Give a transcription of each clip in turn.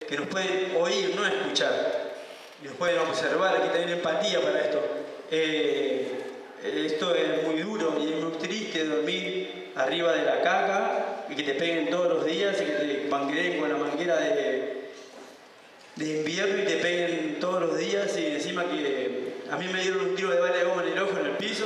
que nos pueden oír, no escuchar, y nos pueden observar, hay que tener empatía para esto. Esto es muy duro y es muy triste dormir arriba de la caca y que te peguen todos los días y que te mangueen con la manguera de invierno y te peguen todos los días, y encima que a mí me dieron un tiro de bala de goma en el ojo, en el piso,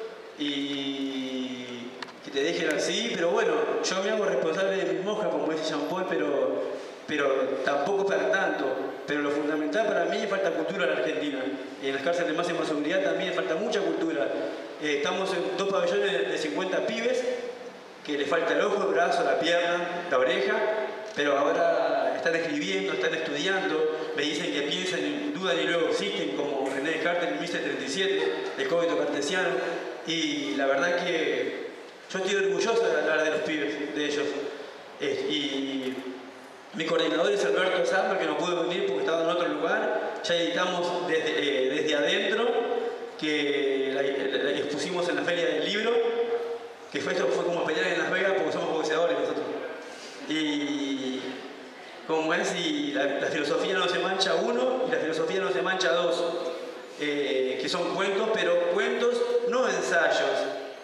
y que te dejen así. Pero bueno, yo me hago responsable de mis mojas, como dice Jean Paul, pero tampoco para tanto. Pero lo fundamental para mí es falta cultura en la Argentina, y en las cárceles de máxima seguridad también falta mucha cultura. Estamos en 2 pabellones de 50 pibes que les falta el ojo, el brazo, la pierna, la oreja, pero ahora están escribiendo, están estudiando, me dicen que piensan, dudan y luego existen, como René Descartes en 1737, el código cartesiano, y la verdad que yo estoy orgulloso de hablar de los pibes, de ellos. Y mi coordinador es Alberto Zamba, que no pudo venir porque estaba en otro lugar. Ya editamos desde adentro, que la expusimos en la Feria del Libro, que esto fue como pelear en Las Vegas porque somos boxeadores nosotros. Y como es, y la filosofía no se mancha uno y la filosofía no se mancha dos, que son cuentos, pero cuentos no ensayos,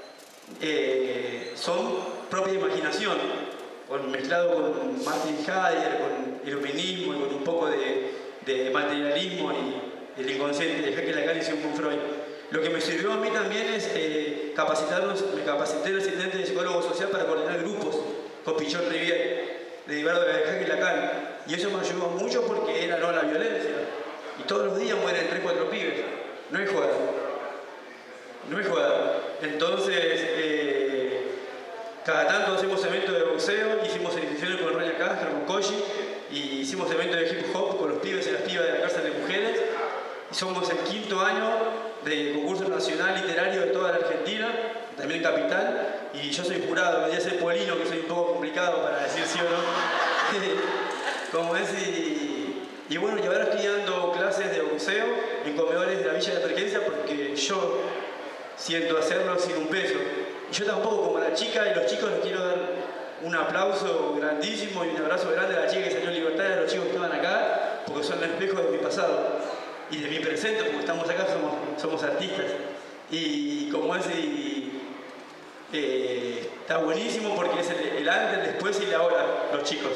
son propia imaginación, mezclado con Martin Heidegger, con iluminismo y con un poco de materialismo y el inconsciente de Jekyll, Lacan y Sigmund Freud. Lo que me sirvió a mí también es capacitarnos. Me capacité en el asistente de psicólogo social para coordinar grupos con Pichot Rivière, derivado de Jekyll, Lacan, y eso me ayudó mucho porque era no la violencia, y todos los días mueren 3 o 4 pibes, no es joda, no es joda. Entonces cada tanto hacemos eventos de boxeo, hicimos ediciones con Ryan Castro, con Koji, y hicimos eventos de hip hop con los pibes y las pibas de la cárcel de mujeres, y somos el 5º año del concurso nacional literario de toda la Argentina, también en Capital, y yo soy jurado, me ser Polino, que soy un poco complicado para decir sí o no. Como es, y bueno, y ahora estoy dando clases de boxeo en comedores de la Villa de la Emergencia porque yo siento hacerlo sin un peso. Y yo tampoco, como la chica y los chicos, les quiero dar un aplauso grandísimo y un abrazo grande a la chica que salió en libertad, y a los chicos que estaban acá, porque son el espejo de mi pasado y de mi presente, porque estamos acá, somos artistas. Y como es, está buenísimo porque es el antes, el después y el ahora, los chicos.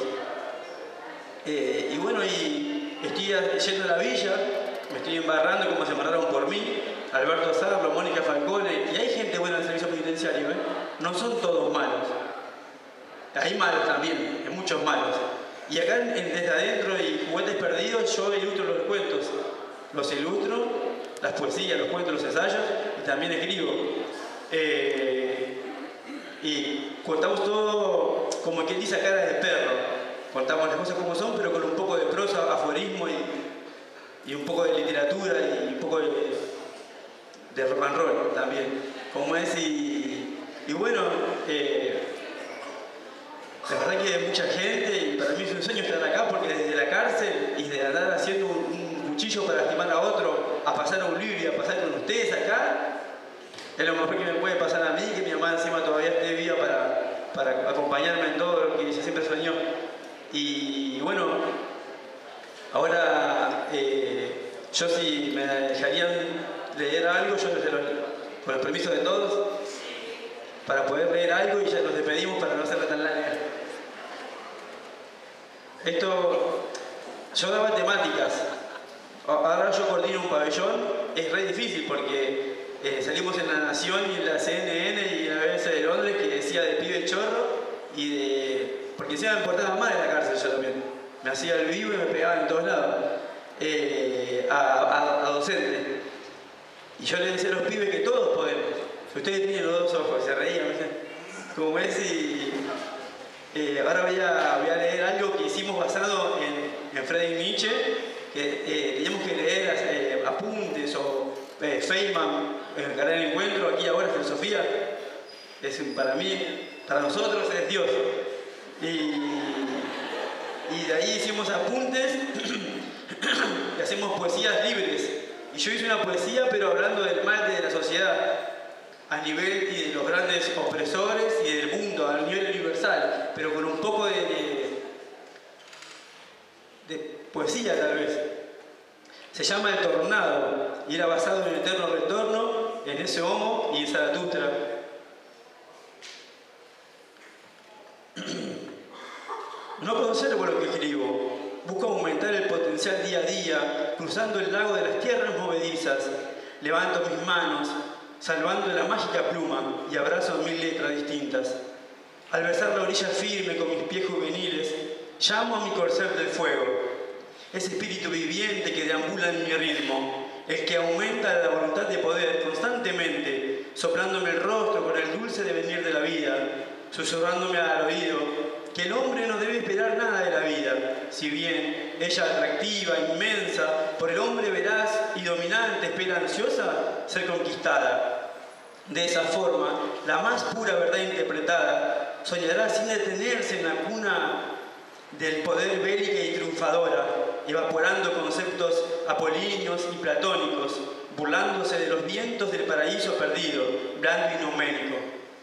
Y bueno, y estoy yendo a la villa, me estoy embarrando como se embarraron por mí, Alberto Zarro, Mónica Falcone, y hay gente buena en el servicio penitenciario, no son todos malos. Hay malos también, hay muchos malos. Y acá desde adentro y Juguetes Perdidos yo ilustro los cuentos, los ilustro, las poesías, los cuentos, los ensayos, y también escribo. Y contamos todo como quien dice a cara de perro. Contamos las cosas como son, pero con un poco de prosa, aforismo y un poco de literatura y un poco de rock and roll también. Como es, y bueno, la verdad que hay mucha gente, y para mí es un sueño estar acá porque desde la cárcel y de andar haciendo un cuchillo para lastimar a otro, a pasar a un libro y a pasar con ustedes acá, es lo mejor que me puede pasar a mí, que mi mamá encima todavía esté viva para acompañarme en todo lo que ella siempre soñó. Y bueno, ahora yo si me dejarían leer algo, yo con el permiso de todos, para poder leer algo, y ya nos despedimos para no hacerla tan larga. Yo daba temáticas, ahora yo coordino un pabellón, es re difícil porque salimos en La Nación y en la CNN y en la BBC de Londres que decía de pibe chorro, porque encima me portaba mal en la cárcel yo también, me hacía el vivo y me pegaba en todos lados, a docentes. Y yo les decía a los pibes que todos podemos. Si ustedes tienen los 2 ojos, se reían, ¿viste? Como es, y ahora voy a leer algo que hicimos basado en Friedrich Nietzsche, que teníamos que leer apuntes o Feynman, encarar el encuentro, aquí ahora filosofía. Para nosotros es Dios. Y de ahí hicimos apuntes y hacemos poesías libres. Y yo hice una poesía, pero hablando del mal de la sociedad, a nivel de los grandes opresores y del mundo, a nivel universal, pero con un poco de poesía tal vez. Se llama El Tornado y era basado en el eterno retorno, en ese Homo y en Zaratustra. No conservo lo que escribo. Busco aumentar el potencial día a día, cruzando el lago de las tierras movedizas. Levanto mis manos, salvando la mágica pluma, y abrazo 1000 letras distintas. Al besar la orilla firme con mis pies juveniles, llamo a mi corcel del fuego, ese espíritu viviente que deambula en mi ritmo, el que aumenta la voluntad de poder constantemente, soplándome el rostro con el dulce devenir de la vida, susurrándome al oído que el hombre no debe esperar nada de la vida, si bien ella atractiva, inmensa, por el hombre veraz y dominante, espera ansiosa ser conquistada. De esa forma, la más pura verdad interpretada soñará sin detenerse en la cuna del poder bélica y triunfadora, evaporando conceptos apolíneos y platónicos, burlándose de los vientos del paraíso perdido, blando y numénico.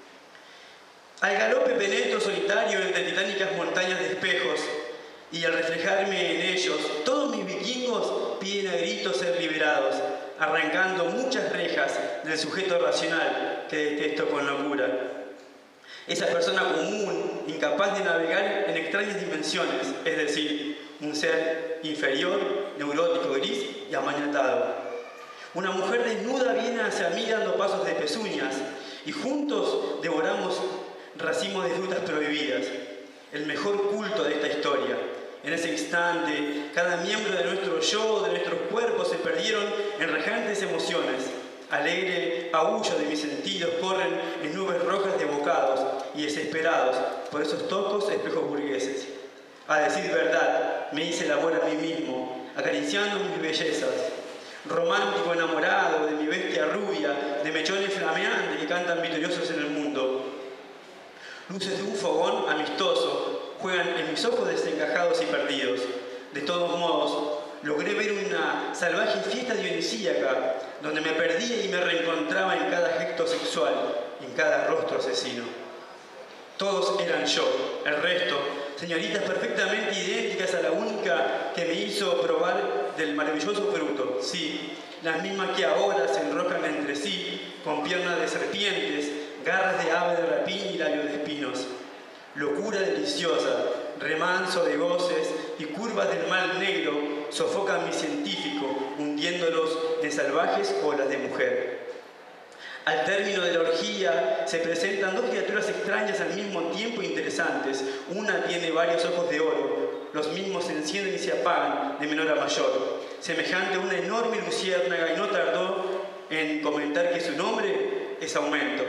Al galope penetro solitario entre titánicas montañas de espejos, y al reflejarme en ellos, todos mis vikingos piden a gritos ser liberados, arrancando muchas rejas del sujeto racional que detesto con locura. Esa persona común, incapaz de navegar en extrañas dimensiones, es decir, un ser inferior, neurótico, gris y amañatado. Una mujer desnuda viene hacia mí dando pasos de pezuñas, y juntos devoramos racimos de frutas prohibidas, el mejor culto de esta historia. En ese instante, cada miembro de nuestro yo, de nuestros cuerpos, se perdieron en rajantes emociones. Alegre aullo de mis sentidos corren en nubes rojas de bocados y desesperados por esos tocos espejos burgueses. A decir verdad, me hice el amor a mí mismo, acariciando mis bellezas. Romántico enamorado de mi bestia rubia, de mechones flameantes que cantan victoriosos en el mundo. Luces de un fogón amistoso juegan en mis ojos desencajados y perdidos. De todos modos, logré ver una salvaje fiesta dionisíaca, donde me perdía y me reencontraba en cada gesto sexual, en cada rostro asesino. Todos eran yo, el resto, señoritas perfectamente idénticas a la única que me hizo probar del maravilloso fruto. Sí, las mismas que ahora se enrocan entre sí, con piernas de serpientes, garras de ave de rapiña y labios de espinos. Locura deliciosa, remanso de goces y curvas del mal negro sofocan mi científico, hundiéndolos en salvajes olas de mujer. Al término de la orgía se presentan dos criaturas extrañas al mismo tiempo interesantes. Una tiene varios ojos de oro, los mismos se encienden y se apagan de menor a mayor, semejante a una enorme luciérnaga, y no tardó en comentar que su nombre es Aumento.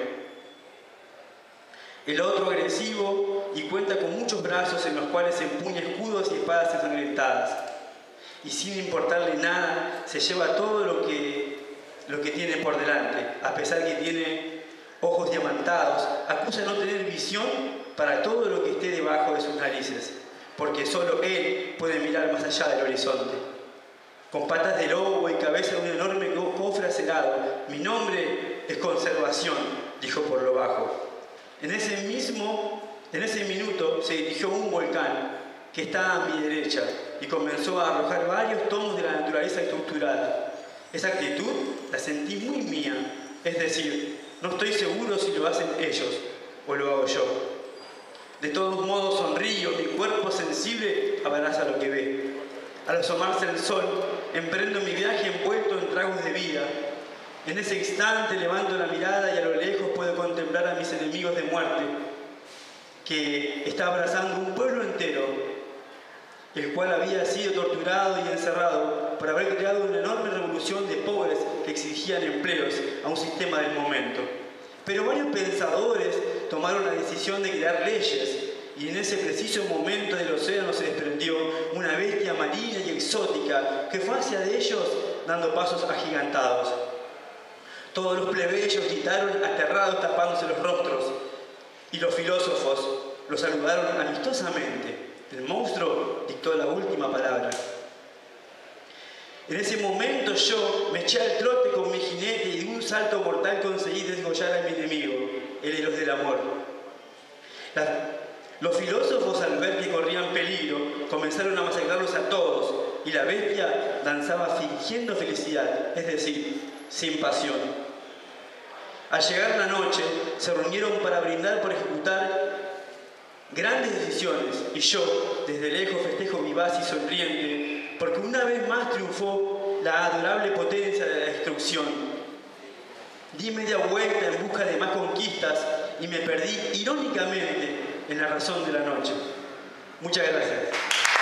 El otro agresivo y cuenta con muchos brazos en los cuales se empuña escudos y espadas ensangrentadas. Y sin importarle nada, se lleva todo lo que tiene por delante. A pesar que tiene ojos diamantados, acusa no tener visión para todo lo que esté debajo de sus narices, porque solo él puede mirar más allá del horizonte. Con patas de lobo y cabeza de un enorme cofre acerado, mi nombre es Conservación, dijo por lo bajo. En ese minuto se dirigió un volcán que estaba a mi derecha y comenzó a arrojar varios tomos de la naturaleza estructurada. Esa actitud la sentí muy mía, es decir, no estoy seguro si lo hacen ellos o lo hago yo. De todos modos sonrío, mi cuerpo sensible abraza lo que ve. Al asomarse el sol, emprendo mi viaje envuelto en tragos de vida. En ese instante levanto la mirada y a lo lejos puedo contemplar a mis enemigos de muerte, que está abrazando un pueblo entero, el cual había sido torturado y encerrado por haber creado una enorme revolución de pobres que exigían empleos a un sistema del momento. Pero varios pensadores tomaron la decisión de crear leyes, y en ese preciso momento del océano se desprendió una bestia marina y exótica que fue hacia de ellos dando pasos agigantados. Todos los plebeyos gritaron aterrados tapándose los rostros, y los filósofos los saludaron amistosamente. El monstruo dictó la última palabra. En ese momento yo me eché al trote con mi jinete y de un salto mortal conseguí desgollar a mi enemigo, el Eros del amor. Los filósofos, al ver que corrían peligro, comenzaron a masacrarlos a todos, y la bestia danzaba fingiendo felicidad, es decir, sin pasión. Al llegar la noche, se reunieron para brindar por ejecutar grandes decisiones, y yo, desde lejos, festejo vivaz y sonriente, porque una vez más triunfó la adorable potencia de la destrucción. Di media vuelta en busca de más conquistas y me perdí irónicamente en la razón de la noche. Muchas gracias.